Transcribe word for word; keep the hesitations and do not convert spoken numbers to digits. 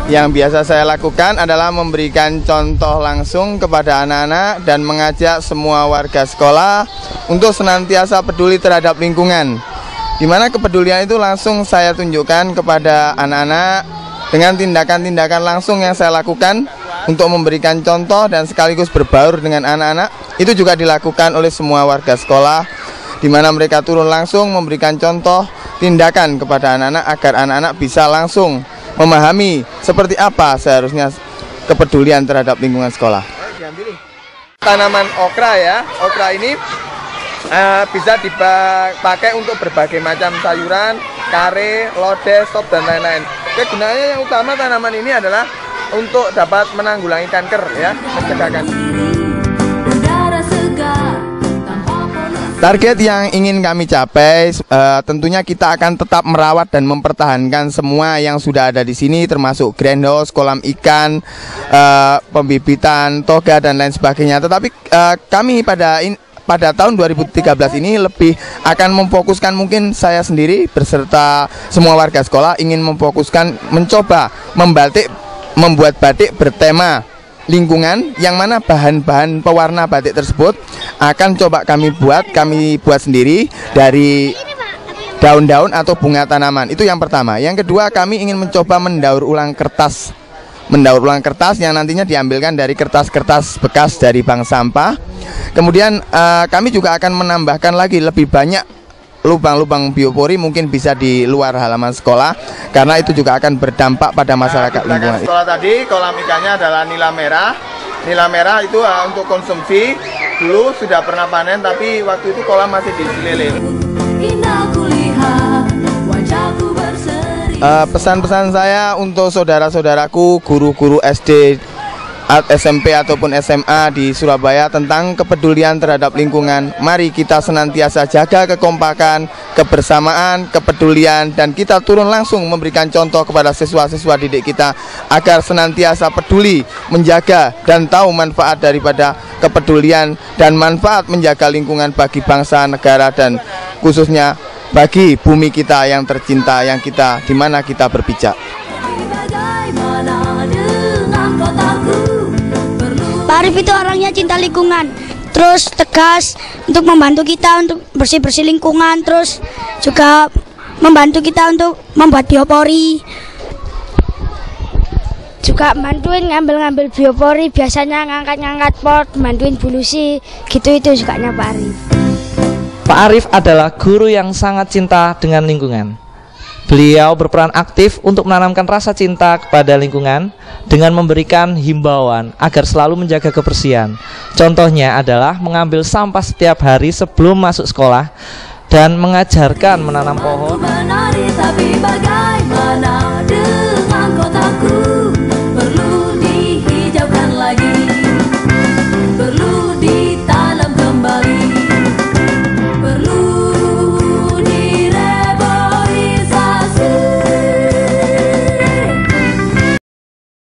Yang biasa saya lakukan adalah memberikan contoh langsung kepada anak-anak dan mengajak semua warga sekolah untuk senantiasa peduli terhadap lingkungan. Di mana kepedulian itu langsung saya tunjukkan kepada anak-anak dengan tindakan-tindakan langsung yang saya lakukan untuk memberikan contoh dan sekaligus berbaur dengan anak-anak. Itu juga dilakukan oleh semua warga sekolah, di mana mereka turun langsung memberikan contoh tindakan kepada anak-anak agar anak-anak bisa langsung memahami seperti apa seharusnya kepedulian terhadap lingkungan sekolah. Tanaman okra ya, okra ini uh, bisa dipakai untuk berbagai macam sayuran, kare, lodeh, sop dan lain-lain. Kegunaannya yang utama tanaman ini adalah untuk dapat menanggulangi kanker ya, mencegah kanker. Target yang ingin kami capai, uh, tentunya kita akan tetap merawat dan mempertahankan semua yang sudah ada di sini, termasuk greenhouse, kolam ikan, uh, pembibitan, toga dan lain sebagainya. Tetapi uh, kami pada in, pada tahun dua ribu tiga belas ini lebih akan memfokuskan, mungkin saya sendiri beserta semua warga sekolah ingin memfokuskan, mencoba membatik, membuat batik bertema lingkungan, yang mana bahan-bahan pewarna batik tersebut akan coba kami buat, kami buat sendiri dari daun-daun atau bunga tanaman. Itu yang pertama. Yang kedua, kami ingin mencoba mendaur ulang kertas. Mendaur ulang kertas yang nantinya diambilkan dari kertas-kertas bekas dari bank sampah. Kemudian uh, kami juga akan menambahkan lagi lebih banyak lubang-lubang biopori, mungkin bisa di luar halaman sekolah, karena itu juga akan berdampak pada masyarakat nah, lingkungan. Sekolah tadi kolam ikannya adalah nila merah. Nila merah itu uh, untuk konsumsi. Dulu sudah pernah panen, tapi waktu itu kolam masih diselilin. Uh, pesan-pesan saya untuk saudara-saudaraku, guru-guru S D, S M P ataupun S M A di Surabaya tentang kepedulian terhadap lingkungan. Mari kita senantiasa jaga kekompakan, kebersamaan, kepedulian, dan kita turun langsung memberikan contoh kepada siswa-siswa didik kita agar senantiasa peduli, menjaga dan tahu manfaat daripada kepedulian dan manfaat menjaga lingkungan bagi bangsa, negara, dan khususnya bagi bumi kita yang tercinta, yang kita di mana kita berpijak. Pak Arif itu orangnya cinta lingkungan, terus tegas untuk membantu kita untuk bersih-bersih lingkungan, terus juga membantu kita untuk membuat biopori, juga bantuin ngambil-ngambil biopori, biasanya ngangkat-ngangkat pot, bantuin bulusi, gitu itu sukanya Pak Arif. Pak Arif adalah guru yang sangat cinta dengan lingkungan. Beliau berperan aktif untuk menanamkan rasa cinta kepada lingkungan dengan memberikan himbauan agar selalu menjaga kebersihan. Contohnya adalah mengambil sampah setiap hari sebelum masuk sekolah dan mengajarkan menanam pohon.